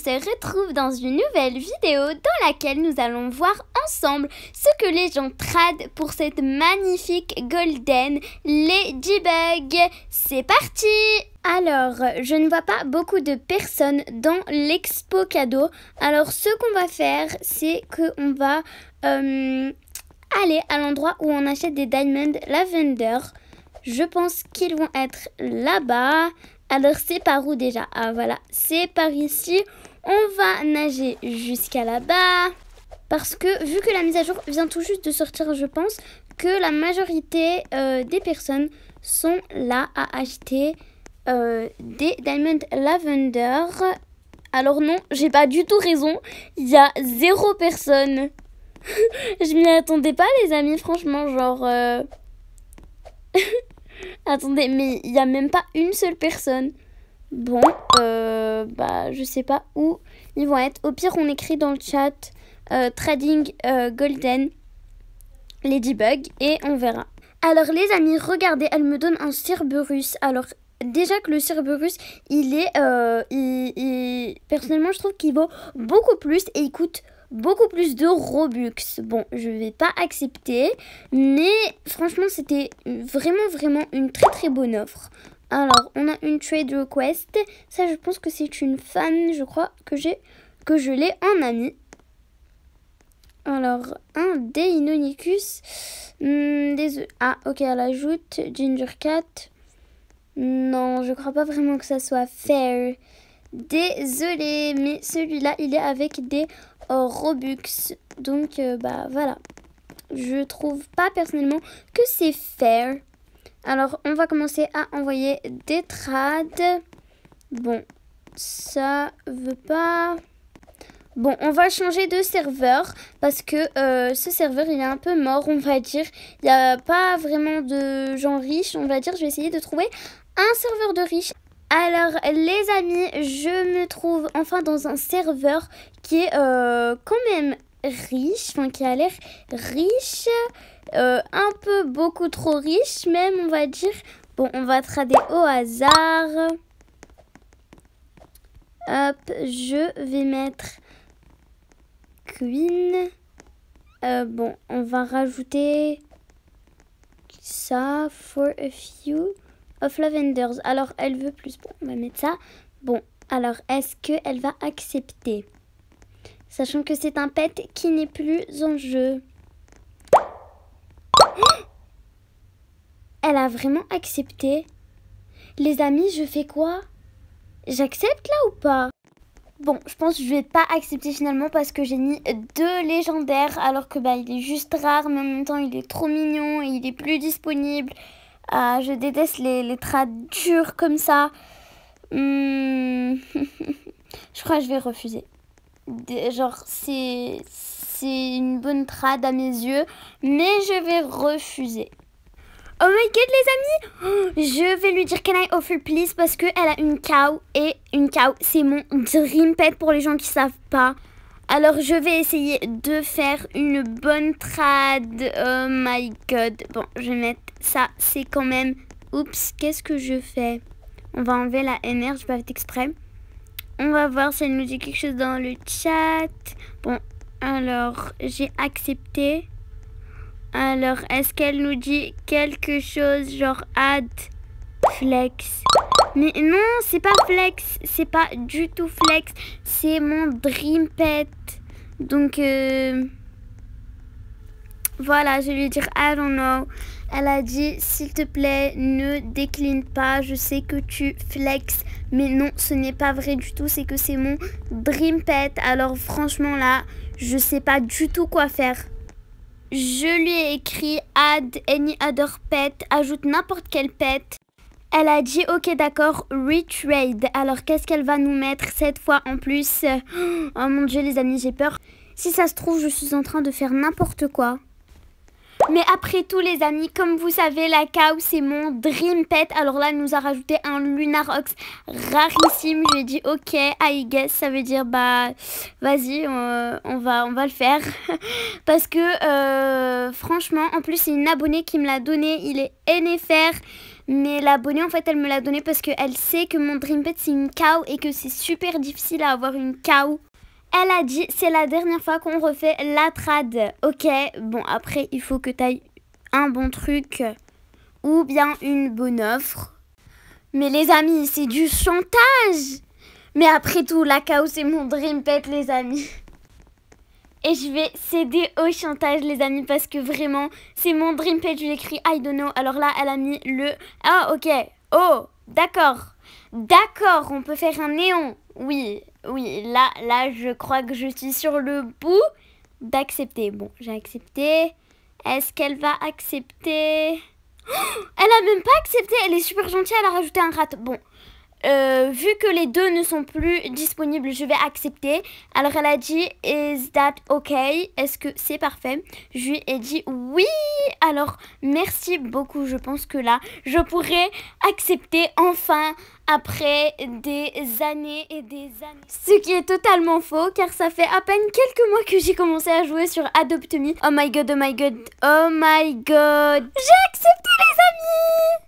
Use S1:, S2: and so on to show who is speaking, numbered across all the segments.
S1: se retrouve dans une nouvelle vidéo dans laquelle nous allons voir ensemble ce que les gens tradent pour cette magnifique golden ladybug. C'est parti! Alors, je ne vois pas beaucoup de personnes dans l'expo cadeau. Alors, ce qu'on va faire, c'est qu'on va aller à l'endroit où on achète des Diamond Lavender. Je pense qu'ils vont être là-bas. Alors, c'est par où déjà? Ah, voilà, c'est par ici. On va nager jusqu'à là-bas. Parce que, vu que la mise à jour vient tout juste de sortir, je pense que la majorité des personnes sont là à acheter des Diamond Lavender. Alors non, j'ai pas du tout raison. Il y a 0 personne. Je m'y attendais pas, les amis, franchement, genre... Attendez, mais il n'y a même pas une seule personne. Bon, je sais pas où ils vont être. Au pire, on écrit dans le chat Trading Golden Ladybug et on verra. Alors les amis, regardez, elle me donne un Cerberus. Alors déjà que le Cerberus, il est... personnellement, je trouve qu'il vaut beaucoup plus et il coûte beaucoup plus de Robux. Bon, je vais pas accepter, mais franchement, c'était vraiment une très bonne offre. Alors, on a une trade request. Ça, je pense que c'est une fan, je crois que je l'ai en ami. Alors, un Deinonychus. Ah, ok, elle ajoute Ginger Cat. Non, je crois pas vraiment que ça soit fair. Désolée, mais celui-là, il est avec des Robux. Donc, voilà. Je trouve pas personnellement que c'est fair. Alors, on va commencer à envoyer des trades. Bon, ça veut pas... Bon, on va changer de serveur parce que ce serveur, il est un peu mort, on va dire. Il n'y a pas vraiment de gens riches, on va dire. Je vais essayer de trouver un serveur de riches. Alors, les amis, je me trouve enfin dans un serveur qui est quand même riche, enfin qui a l'air riche, un peu beaucoup trop riche même, on va dire. Bon, on va trader au hasard. Hop, je vais mettre Queen. Bon, on va rajouter ça, for a few of lavenders. Alors, elle veut plus. Bon, on va mettre ça. Bon, alors, est-ce qu'elle va accepter? Sachant que c'est un pet qui n'est plus en jeu. Elle a vraiment accepté. Les amis, je fais quoi? J'accepte là ou pas? Bon, je pense que je vais pas accepter finalement parce que j'ai mis 2 légendaires alors que il est juste rare, mais en même temps il est trop mignon et il est plus disponible. Je déteste les trades durs comme ça. Je crois que je vais refuser. Genre, c'est une bonne trade à mes yeux, mais je vais refuser. Oh my god, les amis, je vais lui dire can I offer please parce qu'elle a une cow et une cow, c'est mon dream pet pour les gens qui savent pas. Alors, je vais essayer de faire une bonne trade. Oh my god. Bon, je vais mettre ça, c'est quand même... Oups, qu'est-ce que je fais? On va enlever la NR, je vais pas fait exprès. On va voir si elle nous dit quelque chose dans le chat. Bon, alors, j'ai accepté. Alors, est-ce qu'elle nous dit quelque chose genre add flex? Mais non, c'est pas flex. C'est pas du tout flex. C'est mon dream pet. Donc, voilà, je vais lui dire I don't know. Elle a dit, s'il te plaît, ne décline pas. Je sais que tu flex. Mais non, ce n'est pas vrai du tout. C'est que c'est mon dream pet. Alors, franchement, là, je sais pas du tout quoi faire. Je lui ai écrit add any other pet, ajoute n'importe quel pet. Elle a dit ok d'accord, retrade. Alors qu'est-ce qu'elle va nous mettre cette fois en plus? Oh mon dieu les amis, j'ai peur. Si ça se trouve, je suis en train de faire n'importe quoi. Mais après tout les amis, comme vous savez, la cow c'est mon dream pet. Alors là elle nous a rajouté un Lunarox rarissime. Je lui ai dit ok, I guess, ça veut dire bah vas-y on va le faire. Parce que franchement, en plus c'est une abonnée qui me l'a donné, il est NFR. Mais l'abonnée en fait elle me l'a donné parce qu'elle sait que mon dream pet c'est une cow et que c'est super difficile à avoir une cow. Elle a dit, c'est la dernière fois qu'on refait la trad. Ok, bon après il faut que tu ailles un bon truc ou bien une bonne offre. Mais les amis, c'est du chantage. Mais après tout, la cow c'est mon dream pet les amis. Et je vais céder au chantage les amis parce que vraiment c'est mon dream pet. Je lui ai écrit I don't know. Alors là elle a mis le... Ah ok, oh d'accord. D'accord, on peut faire un néon. Oui, là, je crois que je suis sur le bout d'accepter. Bon, j'ai accepté. Est-ce qu'elle va accepter? Oh, elle a même pas accepté. Elle est super gentille, elle a rajouté un rat. Bon, vu que les deux ne sont plus disponibles, je vais accepter. Alors, elle a dit, is that okay? Est-ce que c'est parfait? Je lui ai dit oui. Alors, merci beaucoup. Je pense que là, je pourrais accepter enfin après des années et des années. Ce qui est totalement faux, car ça fait à peine quelques mois que j'ai commencé à jouer sur Adopt Me. Oh my god, oh my god, oh my god. J'ai accepté les amis!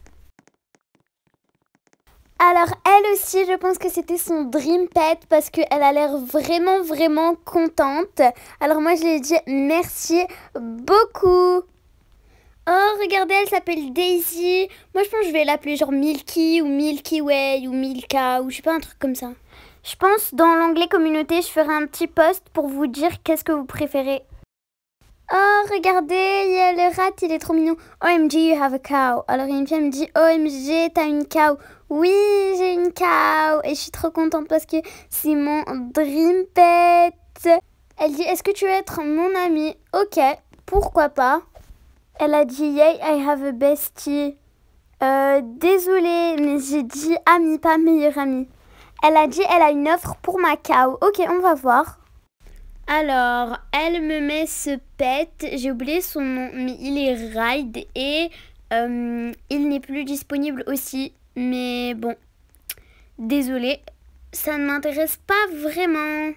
S1: Alors elle aussi, je pense que c'était son dream pet parce qu'elle a l'air vraiment contente. Alors moi je lui ai dit merci beaucoup. Oh regardez, elle s'appelle Daisy. Moi je pense que je vais l'appeler genre Milky ou Milky Way ou Milka ou je sais pas, un truc comme ça. Je pense dans l'onglet communauté, je ferai un petit post pour vous dire qu'est-ce que vous préférez. Oh, regardez, il y a le rat, il est trop mignon. OMG, you have a cow. Alors, une fille me dit, OMG, t'as une cow. Oui, j'ai une cow. Et je suis trop contente parce que c'est mon dream pet. Elle dit, est-ce que tu veux être mon amie? Ok, pourquoi pas. Elle a dit, yay, I have a bestie. Désolée, mais j'ai dit amie, pas meilleure amie. Elle a dit, elle a une offre pour ma cow. Ok, on va voir. Alors, elle me met ce pet, j'ai oublié son nom, mais il est Ride et il n'est plus disponible aussi. Mais bon, désolée, ça ne m'intéresse pas vraiment.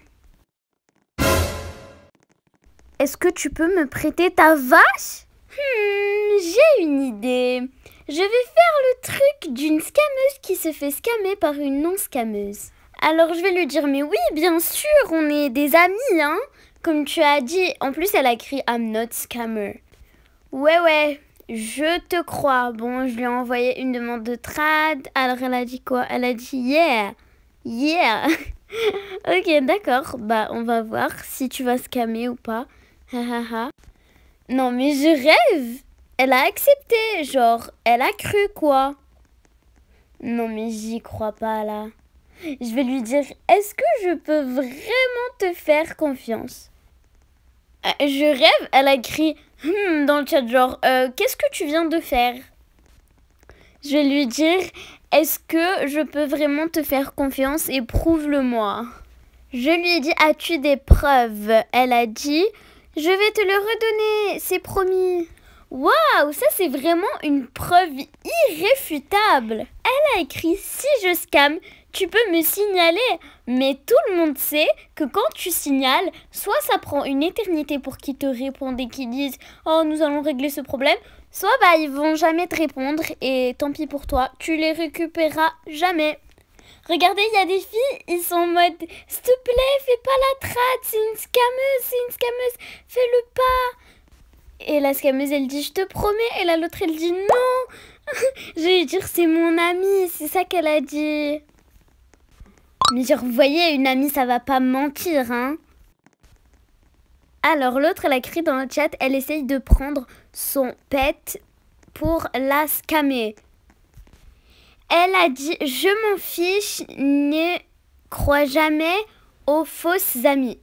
S1: Est-ce que tu peux me prêter ta vache? J'ai une idée. Je vais faire le truc d'une scammeuse qui se fait scammer par une non-scammeuse. Alors je vais lui dire, mais oui, bien sûr, on est des amis, hein. Comme tu as dit, en plus elle a écrit I'm not scammer. Ouais, je te crois. Bon, je lui ai envoyé une demande de trad. Alors elle a dit quoi? Elle a dit yeah. Ok, d'accord. Bah, on va voir si tu vas scammer ou pas. Non, mais je rêve. Elle a accepté, genre, elle a cru quoi? Non, mais j'y crois pas là. Je vais lui dire, est-ce que je peux vraiment te faire confiance? Je rêve, elle a écrit dans le chat genre, qu'est-ce que tu viens de faire? Je vais lui dire, est-ce que je peux vraiment te faire confiance et prouve-le-moi? Je lui ai dit, as-tu des preuves? Elle a dit, je vais te le redonner, c'est promis. Waouh, ça c'est vraiment une preuve irréfutable. Elle a écrit, si je scamme, tu peux me signaler. Mais tout le monde sait que quand tu signales, soit ça prend une éternité pour qu'ils te répondent et qu'ils disent « Oh, nous allons régler ce problème », soit bah, ils vont jamais te répondre et tant pis pour toi, tu les récupéreras jamais. Regardez, il y a des filles, ils sont en mode « S'il te plaît, fais pas la trad, c'est une scammeuse, fais-le pas ». Et la scammeuse, elle dit, je te promets. Et la l'autre, elle dit, non. Je vais lui dire, c'est mon amie. C'est ça qu'elle a dit. Mais genre, vous voyez, une amie, ça va pas mentir, hein. Alors, l'autre, elle a écrit dans le chat, elle essaye de prendre son pet pour la scammer. Elle a dit, je m'en fiche, ne crois jamais aux fausses amies.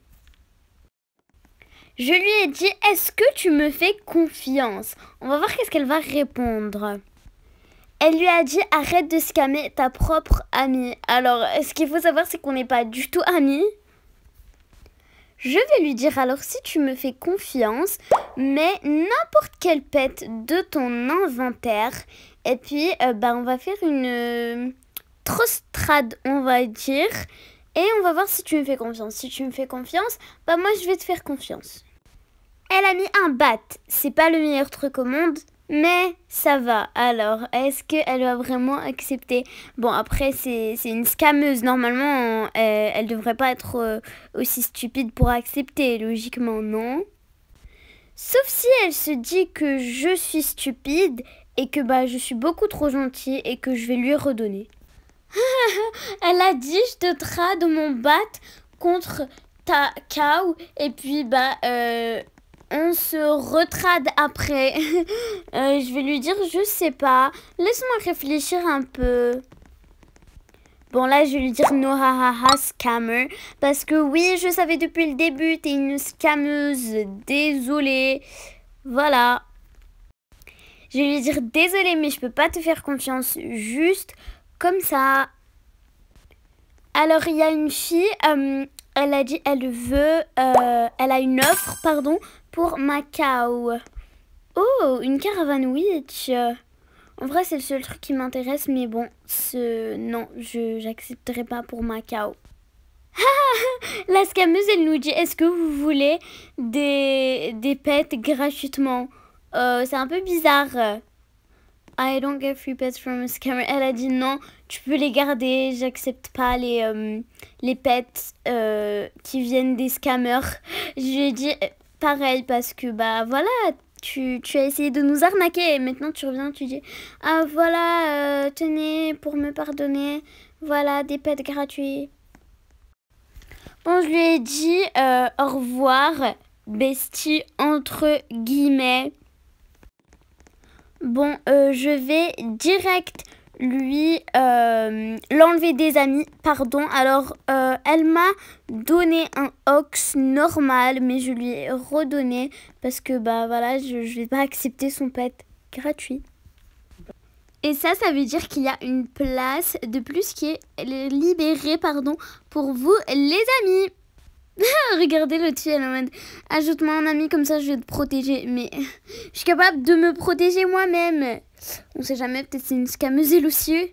S1: Je lui ai dit, est-ce que tu me fais confiance? On va voir qu'est-ce qu'elle va répondre. Elle lui a dit, arrête de scammer ta propre amie. Alors, ce qu'il faut savoir, c'est qu'on n'est pas du tout amis. Je vais lui dire alors si tu me fais confiance, mets n'importe quel pet de ton inventaire. Et puis, on va faire une trostrade, on va dire. Et on va voir si tu me fais confiance. Si tu me fais confiance, moi je vais te faire confiance. Elle a mis un bat. C'est pas le meilleur truc au monde, mais ça va. Alors, est-ce qu'elle va vraiment accepter? Bon, après, c'est une scammeuse. Normalement, elle devrait pas être aussi stupide pour accepter. Logiquement, non. Sauf si elle se dit que je suis stupide et que je suis beaucoup trop gentille et que je vais lui redonner. Elle a dit, je te trade mon bat contre ta cow. Et puis, on se retrade après. Je vais lui dire, je sais pas. Laisse-moi réfléchir un peu. Bon, là, je vais lui dire no ha scammer. Parce que oui, je savais depuis le début, t'es une scammeuse. Désolée. Voilà. Je vais lui dire désolée, mais je peux pas te faire confiance. Juste comme ça. Alors, il y a une fille. Elle a dit elle a une offre, pour Macao. Oh, une caravane witch. En vrai, c'est le seul truc qui m'intéresse, mais bon, non, j'accepterai pas pour Macao. La scameuse, elle nous dit, est-ce que vous voulez des pets gratuitement? C'est un peu bizarre. I don't get free pets from a scammer. Elle a dit non, tu peux les garder. J'accepte pas les pets qui viennent des scammers. Je lui ai dit pareil parce que voilà, tu as essayé de nous arnaquer et maintenant tu reviens, tu dis ah voilà, tenez pour me pardonner, voilà des pets gratuits. Bon, je lui ai dit au revoir, bestie entre guillemets. Bon, je vais direct lui l'enlever des amis, pardon. Alors, elle m'a donné un ox normal, mais je lui ai redonné parce que, voilà, je vais pas accepter son pet gratuit. Et ça veut dire qu'il y a une place de plus qui est libérée, pour vous, les amis. Regardez le tuyau, elle est en mode ajoute-moi un ami comme ça je vais te protéger. Mais je suis capable de me protéger moi-même. On sait jamais, peut-être c'est une scameuse elle aussi.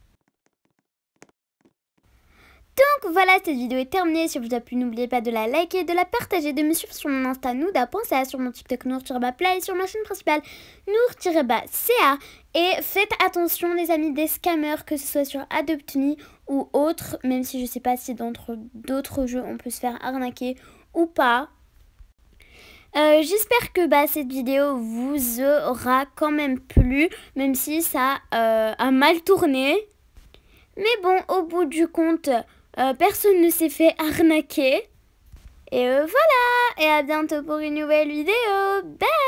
S1: Donc voilà, cette vidéo est terminée. Si elle vous a plu, n'oubliez pas de la liker, de la partager, de me suivre sur mon Insta Nouda, pensez à sur mon TikTok Nour-Play, sur ma chaîne principale Nour-CA. Et faites attention les amis des scammers, que ce soit sur Adopt.me ou autre, même si je sais pas si dans d'autres jeux on peut se faire arnaquer ou pas. J'espère que cette vidéo vous aura quand même plu, même si ça a mal tourné. Mais bon, au bout du compte, personne ne s'est fait arnaquer. Et voilà, et à bientôt pour une nouvelle vidéo. Bye!